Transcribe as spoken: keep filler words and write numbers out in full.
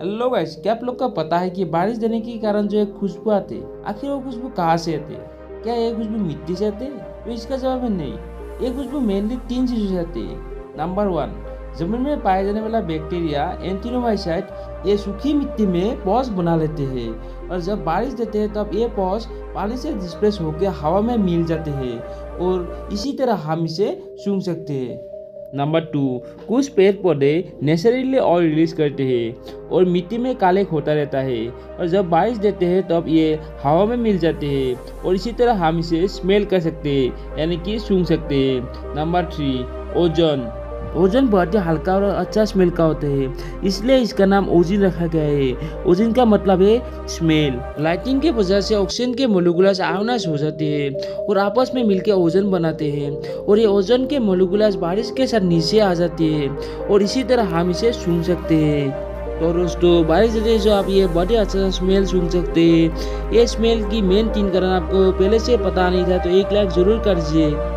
Hello guys, क्या आप लोग का पता है कि बारिश देने के कारण जो एक खुशबू आती है, आखिर वो खुशबू कहाँ से आती है? क्या ये खुशबू मिट्टी से आती है? तो इसका जवाब है नहीं। ये खुशबू मेनली तीन चीजों से आती है। नंबर वन, जमीन में पाए जाने वाला बैक्टीरिया एंटिनोमाइसाइट ये सूखी मिट्टी में पॉज बना लेते हैं, और जब बारिश देते हैं तब ये पॉज पानी से डिस्प्लेस होकर हवा में मिल जाते हैं, और इसी तरह हम इसे सूंघ सकते हैं। नंबर टू, कुछ पेड़ पौधे नेचुरली ऑयल रिलीज करते हैं और मिट्टी में काले होता रहता है, और जब बारिश देते हैं तब ये हवा में मिल जाते हैं, और इसी तरह हम इसे स्मेल कर सकते हैं, यानी कि सूंघ सकते हैं। Number three, ozone. ओजोन बहुत ही हल्का और अच्छा स्मेल का होता है, इसलिए इसका नाम ओजोन रखा गया है। ओजोन का मतलब है स्मेल। लाइटिंग की वजह से ऑक्सीजन के मोलिकुलस आयोनाइज हो जाते हैं और आपस में मिलकर ओजोन बनाते हैं, और ये ओजोन के मोलिकुलस बारिश के साथ नीचे आ जाते हैं, और इसी तरह हम इसे सूंघ सकते हैं। तो दोस्तों, बारिश देते जो आप ये बहुत ही अच्छा स्मेल सूंघ सकते हैं। ये स्मेल की मेन तीन कारण आपको पहले से पता नहीं था, तो एक लाइक जरूर कर दीजिए।